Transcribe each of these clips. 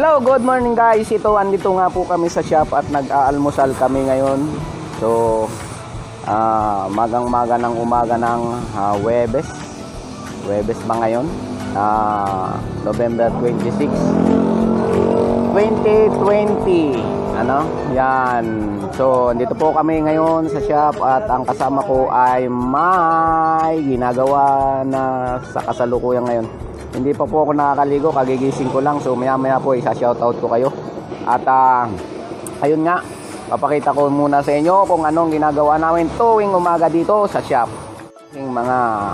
Hello, good morning guys. Andito nga po kami sa shop at nag-aalmusal kami ngayon. So, magang-maga ng umaga ng Huwebes. Huwebes ba ngayon? November 26, 2020. Yan. So, andito po kami ngayon sa shop at ang kasama ko ay may ginagawa na sa kasalukuyan ngayon. Hindi pa po ako nakakaligo, kagigising ko lang. So maya po isa-shoutout ko kayo. At ayun nga, papakita ko muna sa inyo kung anong ginagawa namin tuwing umaga dito sa shop. Yung mga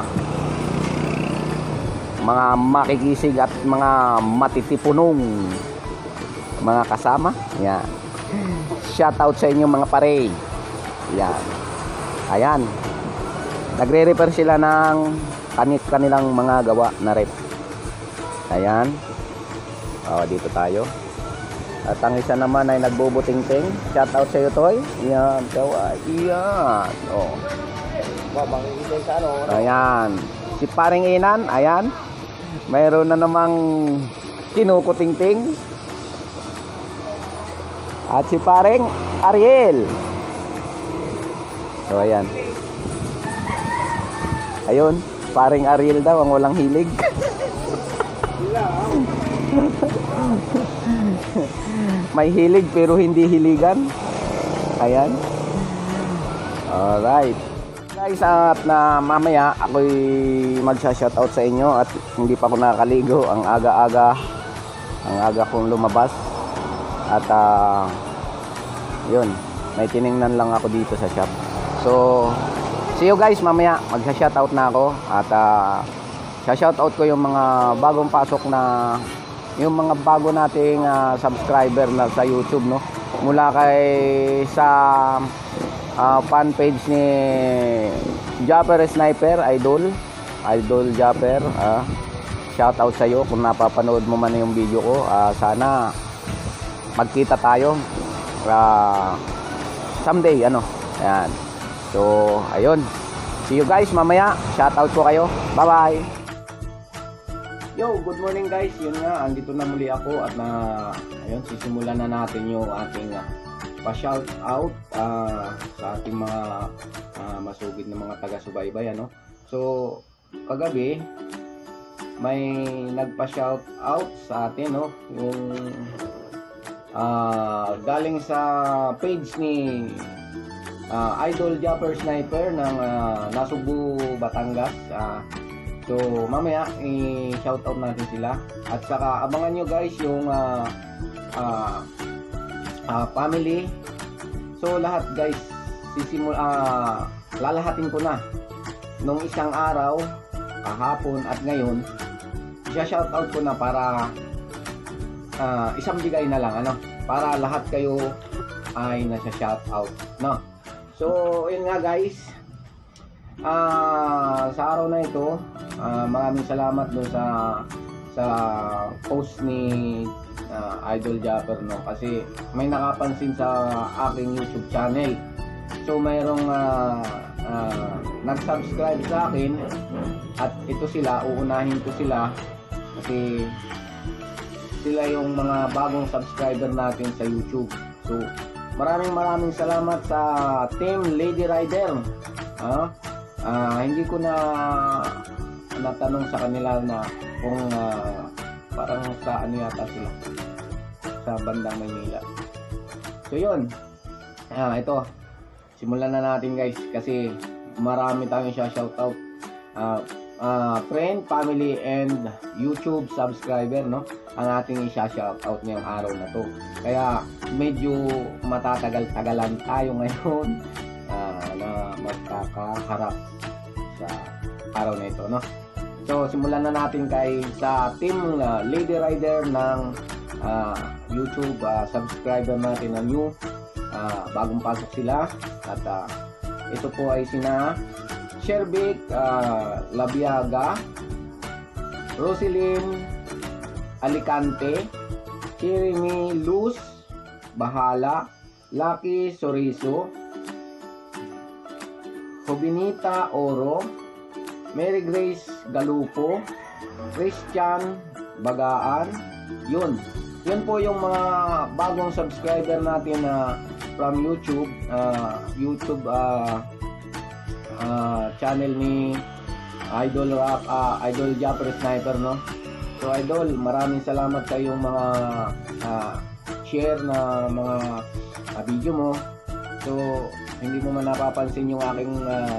makikisig at mga matitipunong mga kasama. Yan. Shoutout sa inyo mga pare. Yan. Ayan. Nagre-repair sila ng kanilang mga gawa na rep. Ayan. Dito tayo. At ang isa naman ay nagbubuting-ting. Shout out sa iyo, Toy. Yan, gawa. Yan. Ayan. Si paring Inan, ayan. Mayroon na namang kinukuting-ting. At si paring Ariel. So, ayan. Ayun, paring Ariel daw ang walang hilig. May hilig pero hindi hiligan. Ayan. Alright guys, at na mamaya ako'y magsa-shoutout sa inyo at hindi pa ako nakakaligo. Ang aga kong lumabas. At yun, may tiningnan lang ako dito sa shop. So see you guys mamaya, magsa-shoutout na ako. At shoutout ko yung mga bagong pasok na yung mga bago nating subscriber na sa YouTube, no? Mula kay sa fan page ni Japper Sniper, Idol Japper, shoutout sa iyo kung napapanood mo man yung video ko. Sana magkita tayo someday, Ayan. So, ayun. See you guys mamaya. Shoutout ko kayo. Bye-bye. Yo, good morning guys. Yun nga, andito na muli ako at ayun, sisimulan na natin yung ating pa-shout out sa ating mga masugid na mga taga-subaybay, So, kagabi may nagpa-shout out sa atin, yung galing sa page ni Idol Japper Sniper ng Nasugbu, Batangas. So mamaya i-shoutout natin sila. At saka abangan nyo guys yung family. So lahat guys, lalahatin ko na nung isang araw, kahapon at ngayon. I-shoutout ko na para isang bigay na lang, para lahat kayo ay nasa shoutout, So yun nga guys, sa araw na ito, maraming salamat doon sa post ni Idol Japper, kasi may nakapansin sa aking YouTube channel. So mayroong nag-subscribe sa akin at ito sila, uunahin ko sila kasi sila yung mga bagong subscriber natin sa YouTube. So maraming salamat sa Team Lady Rider. Hindi ko na natanong sa kanila na kung parang sa yata sila sa bandang Maynila. So yun, ito simulan na natin guys kasi marami tayong shoutout, friend, family and YouTube subscriber, ang ating i-shoutout ngayong araw na to. Kaya medyo matatagal-tagalan tayo ngayon na magkakaharap sa araw na ito, So simulan na natin sa Team Lady Rider ng YouTube subscriber natin na new, bagong pasok sila. At ito po ay sina Shervic Labiaga, Roselyn Alicante, Jeremy Luz Bahala, Lucky Sorizo, Jobinita Oro, Mary Grace Galupo, Christian Bagaan, yun. yun po yung mga bagong subscriber natin na from YouTube, channel ni Idol Rap, Idol Japper Sniper, no? So Idol, maraming salamat sa iyong mga share na mga video mo. So hindi mo man napapansin yung aking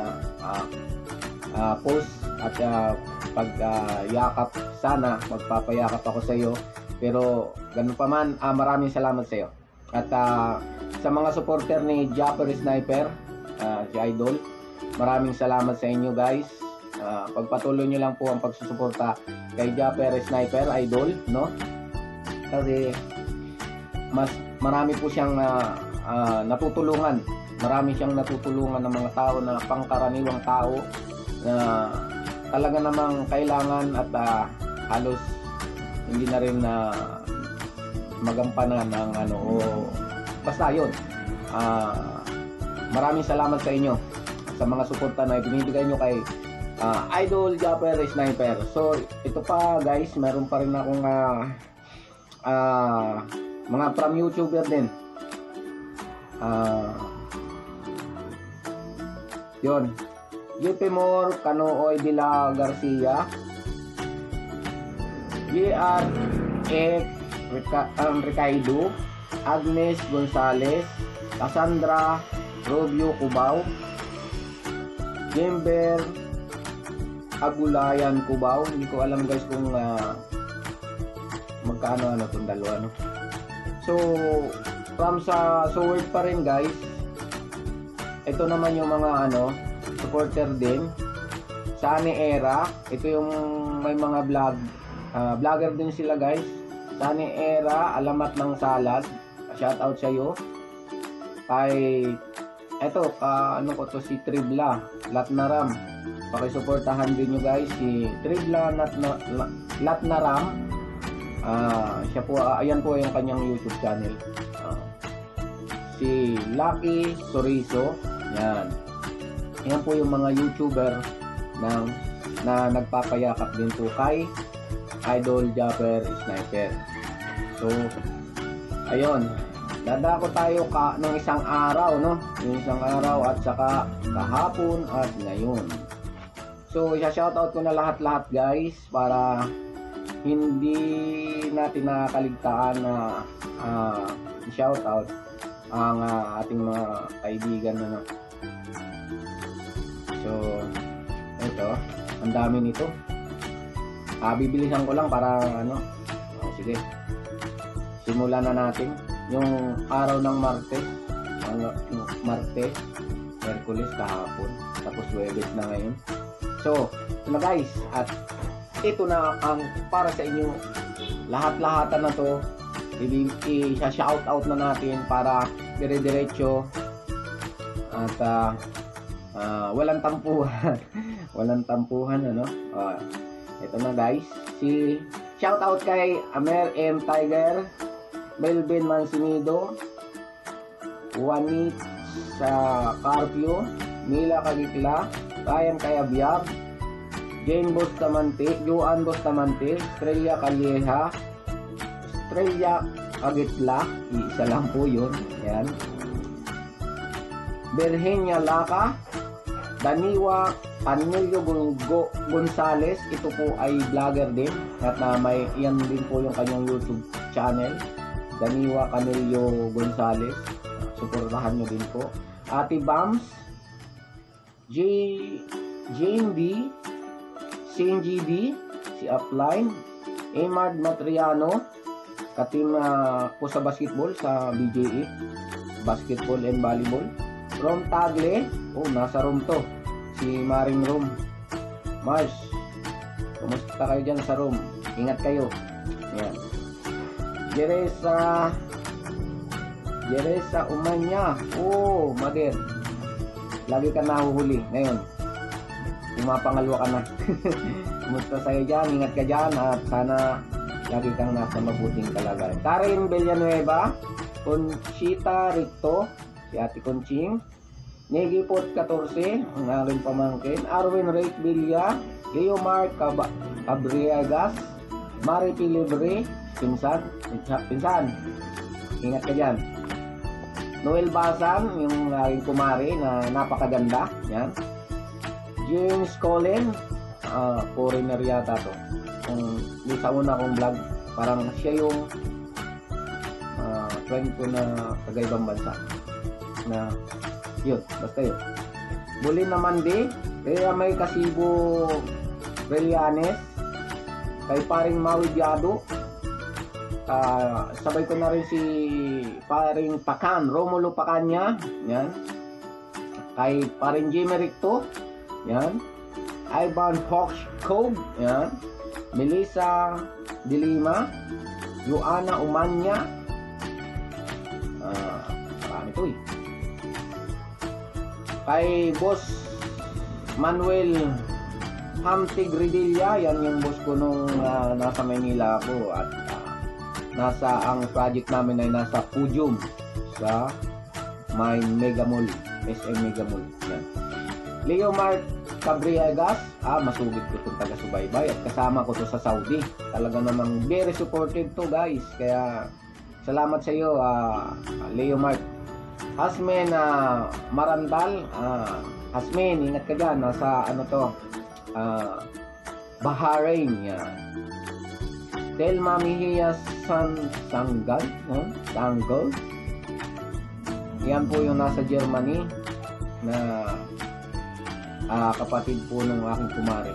post at yakap, sana magpapayakap ako sa iyo, pero ganun pa man, maraming salamat sa iyo. At sa mga supporter ni Japper Sniper, si Idol, maraming salamat sa inyo guys. Pagpatuloy nyo lang po ang pagsusuporta kay Japper Sniper Idol, no? Kasi marami po siyang natutulungan. Marami siyang natutulungan ng mga tao na pangkaraniwang tao na talaga namang kailangan at halos hindi na rin magampanan ng basta yun. Maraming salamat sa inyo sa mga suporta na ibinibigay nyo kay Idol Japper Sniper. So ito pa guys, meron pa rin akong mga from YouTuber din. Yon, JP Moore, Kanooy de la Garcia, JR Ricardo, Agnes Gonzales, Cassandra Robio Cubao, Jember Agulayan Cubao. Hindi ko alam guys kung magkano itong dalawa, no? So from sa word pa rin guys, ito naman yung mga supporter din. Sunny Era, ito yung may mga vlogger din sila guys. Sunny Era, Alamat ng Salad, shout out sa iyo. Kay eto si Tribla Latnaram, pakisuportahan din nyo guys si Tribla Latnaram. Siya po, ayan po yung kanyang YouTube channel. Si Lucky Sorizo, yan po yung mga YouTuber na nagpapayakap din po kay Idol Japper Sniper. So ayun, dadako tayo ng isang araw, no? Yung isang araw at saka kahapon at ngayon. So isa-shoutout ko na lahat-lahat guys para hindi natin nakakaligtaan na shoutout ang ating mga kaibigan na So ito, ang dami nito. Bibilisan ko lang para sige. Simulan na natin yung araw ng Martes, Martes, Miyerkules kahapon, tapos Huwebes na ngayon. So, ito na guys, at ito na ang para sa inyo, lahat-lahatan na to, i-shout out na natin para dire-diretso at walang tampuhan. Walang tampuhan, ito na guys, shout out kay Amer M. Tiger, Melvin Mansinido, Juanit sa Carpio, Mila Kagikla, Ryan Kayabyab, Jane Bustamante, Joan Bustamante, Estrella Calleja, Estrella Agitla, isa lang po yun, yan. Virginia Laca, Daniwa Canelio Gonzales, ito po ay vlogger din at yan din po yung kanyang YouTube channel, Daniwa Canelio Gonzales, suportahan nyo din po. Ate Bams, Jane D, Sinji D, si Upline, Emard Matriano, katim po sa basketball sa BJE, basketball and volleyball. Rom Tagle, nasa Rom to, si Maring Rom. Mars, kumusta kayo dyan sa Rom? Ingat kayo. Yan. Jeresa Umanya, Mader, lagi ka nahuhuli ngayon, pumapangalwa ka na. Kumusta sa'yo dyan? Ingat ka dyan at sana lagi kang nasa mabuting kalagayan. Karen Villanueva, Conchita Ricto, si Ate Conching, Negi Pot 14, ang aking pamangkin, Arwin Rake Villa, Leo Mark Cabriagas, Mari Pilibre, pinsan, ingat ka dyan. Noel Basan, yung aking kumari na napakaganda, yan. James Colin, foreigner yata to. Kung sa una kong vlog, parang siya yung friend ko na taga-ibang bansa. Na, yun, basta yun. Bulin naman di, kaya may Kasibo Relianes, kay paring Maui Diado, sabay ko na rin si paring Pacan, Romulo Pacanya, yan. Kay paring Jimmy Ricto, yan. Ivan Hochkog, yan. Melissa Dilima, Joanna Umanya, marami to eh. Kay Boss Manuel Hamtig Redilla, yan yung boss ko nung nasa Maynila ako, at ang project namin ay nasa Pujum sa may Mega Mall, SM Mega Mall, yan. Leo Mark Cabriegas, masugid ko itong taga-subaybay at kasama ko to sa Saudi. Talaga namang very supportive to guys, kaya salamat sa iyo, Leo Mark. Hasmin Marandal, Hasmin, ingat ka dyan, nasa ano to, Bahrain, yan. Telma Mejia Sanggal, Sanggal, yan po yung nasa Germany na kapatid po ng aking kumare.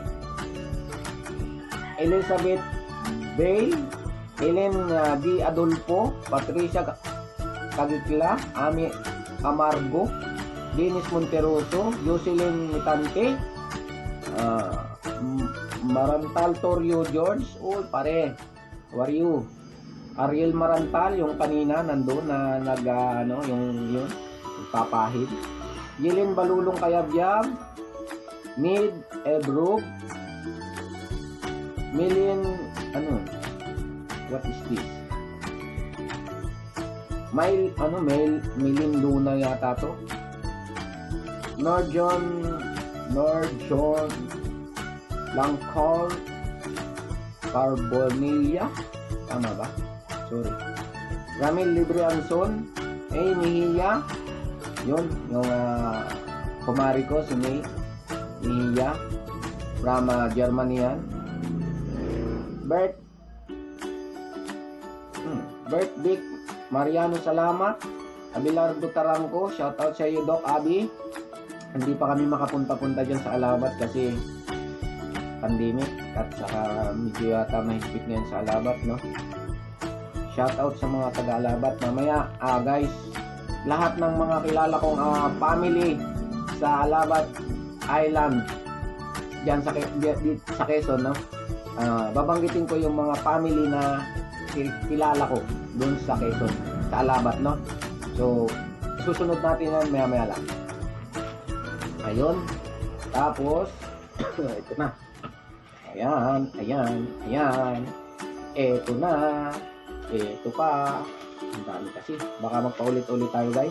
Elizabeth Bay, Helen D. Adolfo, Patricia Kagikla, Ami Amargo, Dennis Monteroso, Jocelyn Mitante, Marantal Torio George, pare, how are you? Ariel Marantal, yung kanina nandun na yung papahid. Yelin Balulong Kayabyab, Mid Ebrug, Milin, what is this? Milin Luna yata to. Norjon Langcol Carbonilla, tama ba? Sorry. Ramil Libre Anson, Mejia, yun, yung kumari ko, si Mejia, from Germany yan. Bert Dick Mariano, salamat. Abelardo Taranco, shoutout sa iyo Doc Abi. Hindi pa kami makapunta-punta dyan sa Alabat kasi pandemic at saka medyo yata mahigpit ngayon sa Alabat, no? Shoutout sa mga taga-Alabat. Mamaya, guys, lahat ng mga kilala kong family sa Alabat Island dyan sa Quezon, no? Babanggitin ko yung mga family na kilala ko doon sa Quezon, sa Alabat, no? So, susunod natin yan maya-maya lang. Ayun. Tapos, ito na. Ayan. Ito na. Ito pa. Ang dami kasi. Baka magpaulit-ulit tayo, guys.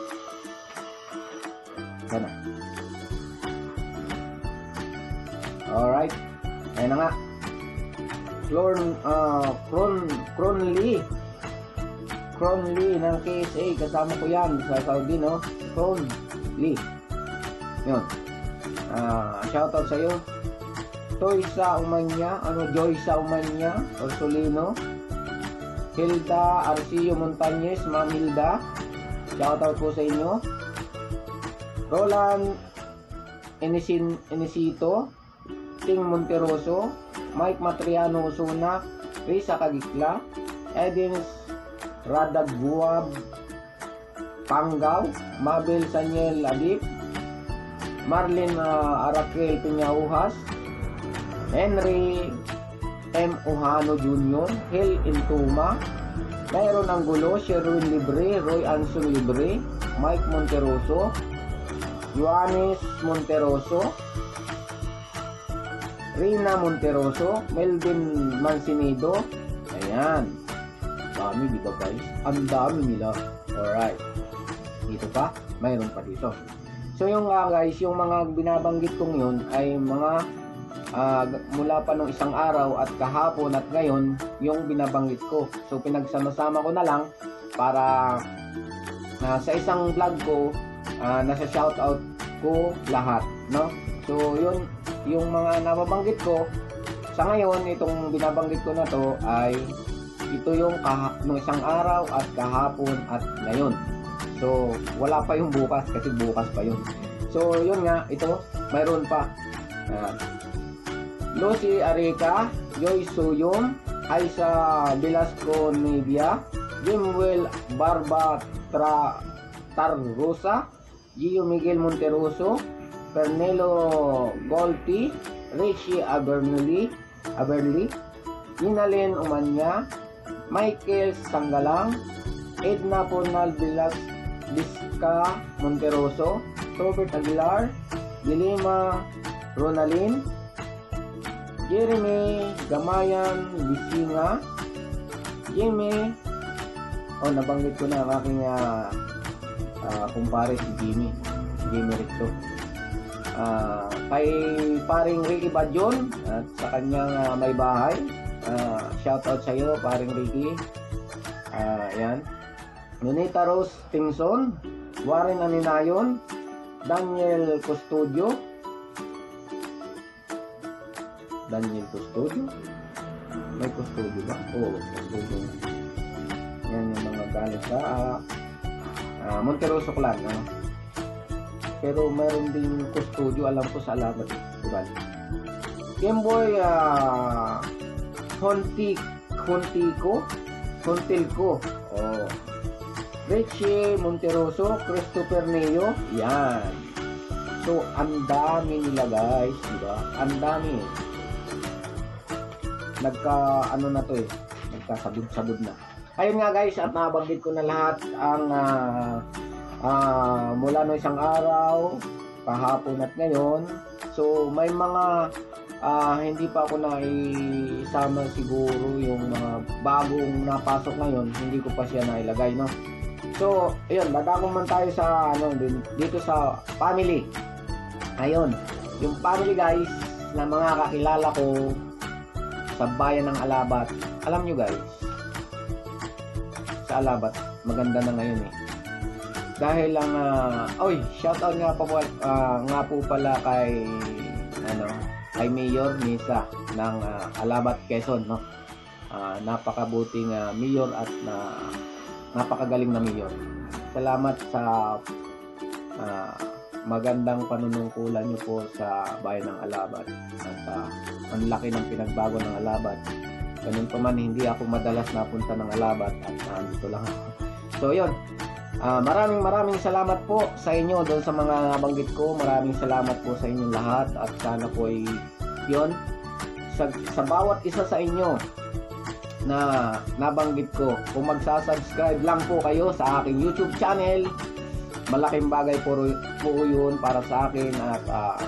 Ayan na. Alright. Ayan na nga. Kron Lee ng KSA, kasama ko yan sa Saudi, no? Kron Lee, yun. Shoutout sa iyo. Joysa Umanya, Orsolino, Hilda Arcio Montañez, Ma'am Hilda, shoutout po sa inyo. Roland Enisito, Ting Monteroso, Mike Matriano Osuna, Risa Kagikla, Edins Radagbuab Pangaw, Mabel Saniel Adip, Marlene Araquel Piñaujas, Henry M. Ohano Jr., Hel Intuma, Mayroon Angulo, Sherwin Libre, Roy Anson Libre, Mike Monteroso, Joanes Monteroso, Rina Monteroso, Melvin Mancinido. Ayan, dami, di ba guys? Ang dami nila. Alright, dito pa, mayroon pa dito. So yung guys, yung mga binabanggit kong yun ay mga mula pa nung isang araw at kahapon at ngayon yung binabanggit ko. So pinagsama-sama ko na lang para sa isang vlog ko nasa shoutout ko lahat, no? So yun yung mga nababanggit ko sa ngayon. Itong binabanggit ko na to ay ito yung nung isang araw at kahapon at ngayon. So wala pa yung bukas kasi bukas pa yun. So yun nga, ito mayroon pa Lucy Arica, Joy Suyom, Aisa Velasco Nivia, Jimwell Barba Tarrosa, Gio Miguel Monteroso, Fernelo Golti, Richie Aberli, Ninalyn Umanya, Michael Sanggalang, Edna Pornal Vizca Monteroso, Robert Aguilar, Dilima Ronalyn, Jeremy Gamayan Bisinga, Jimmy, nabanggit ko na ang aking kumpare si Jimmy Ricto, kay paring Ricky Badyon at sa kanyang may bahay, shoutout sa iyo paring Ricky. Yan, Nunita Rose Tingson, Warren Aninayon, Daniel Custodio, may Custodio ba? Oo, Custodio. Yan yung mga galit sa Monteroso Clan, pero meron din Custodio, alam ko sa Alabat, diba? Gameboy Hontilco, Richie Monteroso, Christopher Neo, yan. So ang dami nila guys, diba? Ang dami. Nagkasabod-sabod na. Ayun nga guys, at nabanggit ko na lahat ang mula no isang araw, kahapon at ngayon. So may mga hindi pa ako naisama siguro yung mga bagong napasok ngayon, hindi ko pa siya nailagay, no? So ayun, dadako man tayo sa dito sa family. Ayun, yung family guys na mga kakilala ko sa bayan ng Alabat. Alam nyo guys, sa Alabat maganda na ngayon dahil lang shoutout nga po pala kay Mayor Misa ng Alabat, Quezon, no? Napakabuting mayor at napakagaling na mayor. Salamat sa magandang panunungkulan nyo po sa bayan ng Alabat. At ang laki ng pinagbago ng Alabat. Ganun pa man, hindi ako madalas napunta ng Alabat at nandito lang ako. So yun, maraming salamat po sa inyo doon sa mga nabanggit ko. Maraming salamat po sa inyong lahat at sana po ay yun, sa bawat isa sa inyo na nabanggit ko, kung magsasubscribe lang po kayo sa aking YouTube channel, malaking bagay po yun para sa akin at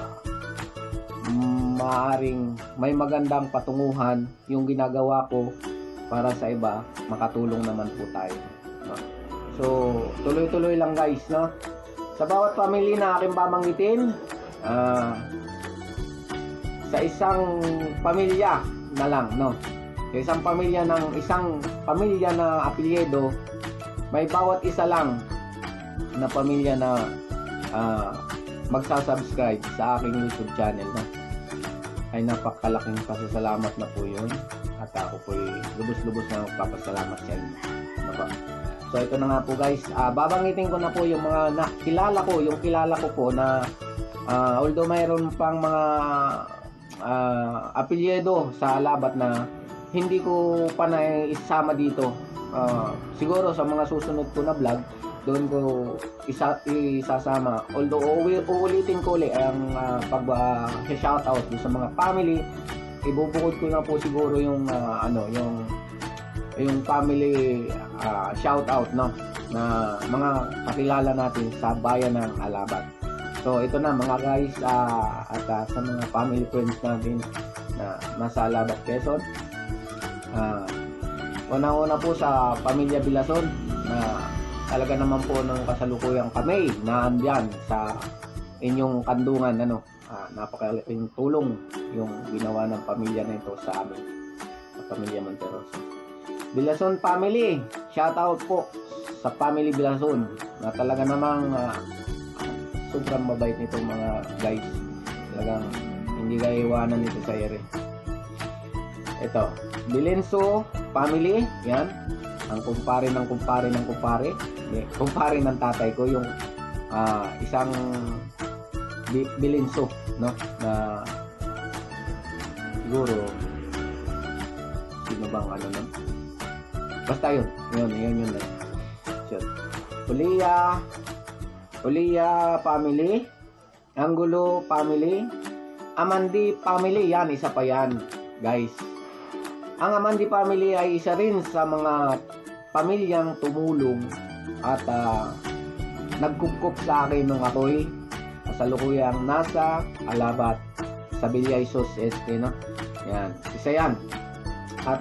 maaaring may magandang patunguhan yung ginagawa ko para sa iba, makatulong naman po tayo, no? So tuloy-tuloy lang guys, no? Sa bawat pamilya na aking babanggitin, sa isang pamilya na lang, no? Sa isang pamilya na apelyido, may bawat isa lang na pamilya na magsasubscribe sa aking YouTube channel, no? Ay napakalaking pasasalamat na po yun at ako po lubos-lubos na magpapasalamat sa inyo, no? So ito na nga po guys, babanggitin ko na po yung mga kilala ko po na although mayroon pang mga apelyido sa Alabat na hindi ko pa naisama dito. Siguro sa mga susunod ko na vlog, doon ko isasama. Although uulitin ko ulit ang pag-shoutout sa mga family, ibubukod ko na po siguro yung yung family shoutout, no, na mga kakilala natin sa bayan ng Alabat. So ito na mga guys, at sa mga family friends natin na nasa Alabat, Quezon. Una-una po sa pamilya Bilason na talaga naman po ng kasalukuyang kami na andyan sa inyong kandungan, napakalaking tulong yung ginawa ng pamilya na ito sa amin, sa pamilya Monteroso. Bilason family, shout out po sa family Bilason na talaga namang sobrang mabait nitong mga guys. Talagang hindi kayo iwanan nito sa ere. Ito, Bilenso family, yan. Ang kumpare ng kumpare ng kumpare. Kumpare ng tatay ko, yung isang Bilenso, no? Na siguro sino bang ano no? Basta yun na. So, Ulia family, Angulo family, Amandi family, yan, isa pa yan, guys. Ang Amandi family ay isa rin sa mga pamilyang tumulong at nagkupkup sa akin nung ako'y kasalukuyang nasa Alabat sa Villaisos Este, no? Yan, isa yan. At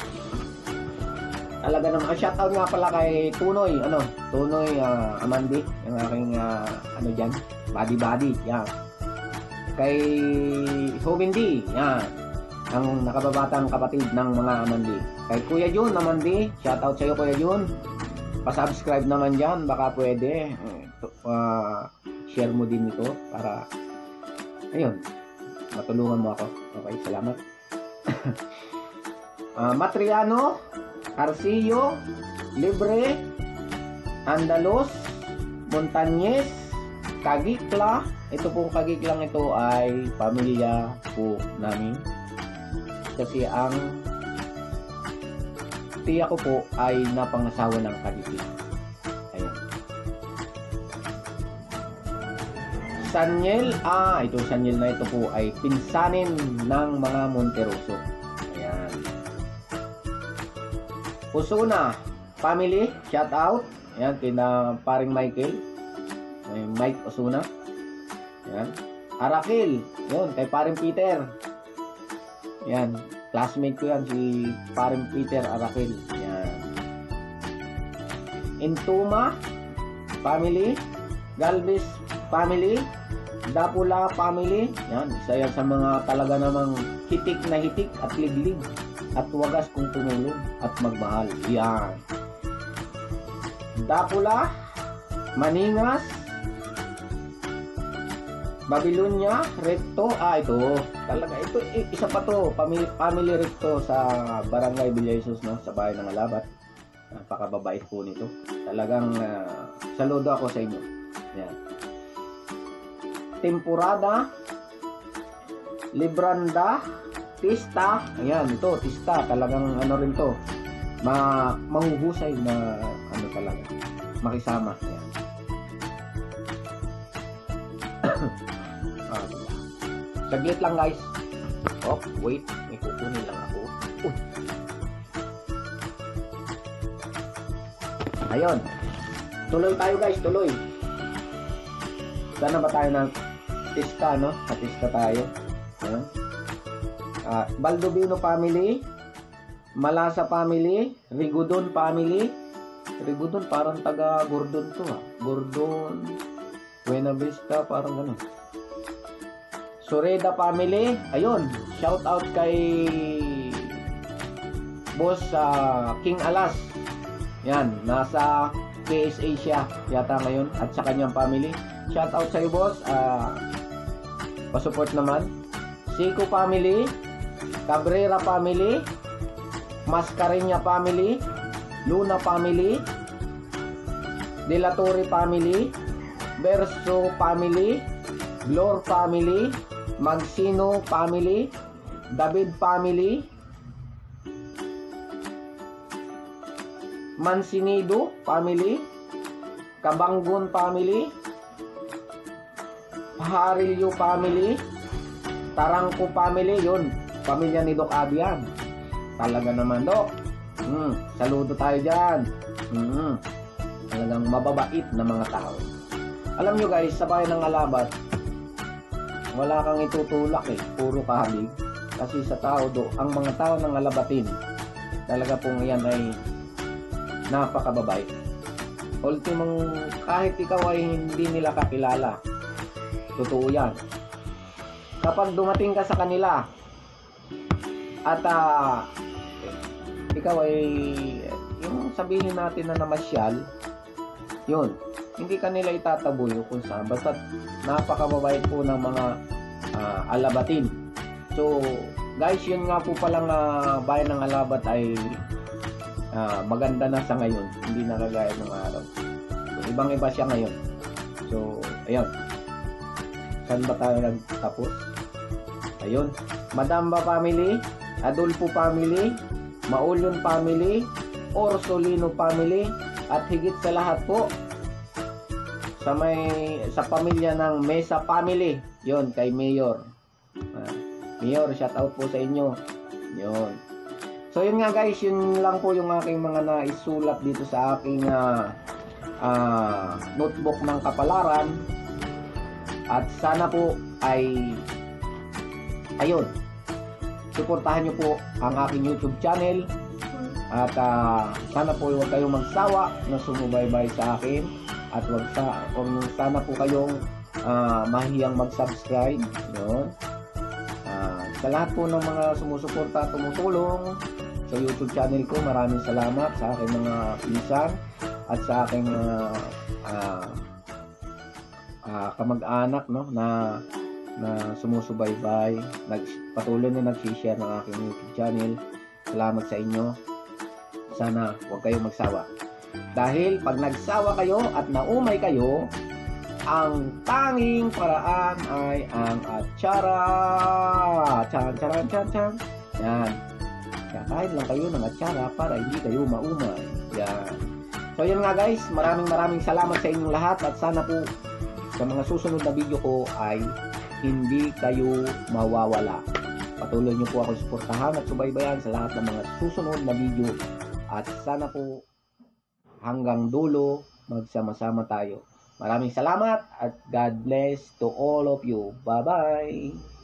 talaga naman, shoutout nga pala kay Tunoy Amandi, yung aking dyan, buddy, yan. Kay Hobindi, yan, ang nakababatang kapatid ng mga Amandi. Kay Kuya Jun Amandi, shoutout sa iyo Kuya Jun. Pa-subscribe naman dyan, baka pwede share mo din ito para ayun, matulungan mo ako. Okay, salamat. Matriano, Arcillo, Libre, Andalos, Montañez, Kagikla. Ito pong Kagiklang ito ay pamilya po namin. Kasi ang tiya ko po ay napangasawa ng Kagikla. Ayan. Sanyel, ito Sanyel na ito po ay pinsanin ng mga Monteroso. Ayan. Osuna family, shout out. Ayan, kina paring Michael. Mike Osuna. Ayan. Arakil, yun, kay paring Peter. Ayan, classmate ko yan, si paring Peter Arakil. Ayan. Intuma family, Galvez family, Dapula family. Ayan, isa yan sa mga talaga namang hitik na hitik at liglig at wagas kung tumulong at magmahal. Yan. Dapula, Maningas, Babylonia, Recto. Ito. Talaga, ito, isa pa to. Family Recto sa Barangay Villaisos, no? Sa bahay ng Alabat. Napakababait po nito. Talagang saludo ako sa inyo. Yan. Temporada, Libranda, Tista. Ayan, ito, Tista. Talagang ano rin to. Mahuhusay na ano talaga. Makisama. Ayan. Saglit lang guys. Oh, wait. May kukunin lang ako. Ayun. Tuloy tayo guys, tuloy. Sana ba tayo ng Tista, no? Tista tayo. Ayan. Baldovino family, Malasa family, Rigudon family. Rigudon parang taga Gordon to Gordon, Buena Vista, parang gano'n. Sureda family, ayun, shout out kay boss King Alas. Yan, nasa KSA siya yata ngayon at sa kanyang family. Shout out sa iyo boss. Pa-support naman. Seiko family, Cabrera family, Mascareña family, Luna family, De La Torre family, Verso family, Glor family, Magsino family, David family, Mansinido family, Kabanggon family, Paharilyo family, Tarangco family. Yun, pamilya ni Doc Abian. Talaga naman, Doc. Saludo tayo dyan. Talagang mababait na mga tao. Alam nyo guys, sa bayan ng Alabat, wala kang itutulak puro kahabig. Kasi sa tao ang mga tao ng Alabatin, talaga pong yan ay napakababait. Ultimong, kahit ikaw ay hindi nila kakilala, totoo yan. kapag dumating ka sa kanila at ikaw ay yung sabihin natin na namasyal, yun, hindi kanila itataboy kung saan, basta napakababait po ng mga alabatin. So guys, yun nga po palang bayan ng Alabat ay maganda na sa ngayon, hindi na kagaya ng araw. So, ibang iba siya ngayon. So ayun, saan ba tayo nagtapos? Ayun, Madamba family, Adolfo family, Maulyon family, Orsolino family, at higit sa lahat po sa pamilya ng Mesa family, yon, kay Mayor. Mayor, shout out po sa inyo. Yon. So yun nga guys, yun lang po yung aking mga naisulat dito sa aking notebook ng kapalaran. At sana po ay ayun, suportahan nyo po ang aking YouTube channel. At sana po huwag kayong magsawa na sumubaybay sa akin. At sana po kayong mahiyang mag-subscribe. Yun. Sa lahat po ng mga sumusuporta at tumutulong sa YouTube channel ko, maraming salamat sa aking mga pinsan at sa aking kamag-anak, no, na sumusubaybay, patuloy na nag-share ng aking YouTube channel. Salamat sa inyo. Sana huwag kayong magsawa. Dahil pag nagsawa kayo at naumay kayo, ang tanging paraan ay ang atsara. Chan, chan, chan, chan. Yan. Kakain lang kayo ng atsara para hindi kayo maumay. Yan. So yun nga guys, maraming salamat sa inyong lahat. At sana po sa mga susunod na video ko ay hindi kayo mawawala. Patuloy nyo po ako suportahan at subaybayan sa lahat ng mga susunod na video. At sana po hanggang dulo magsama-sama tayo. Maraming salamat at God bless to all of you. Bye-bye!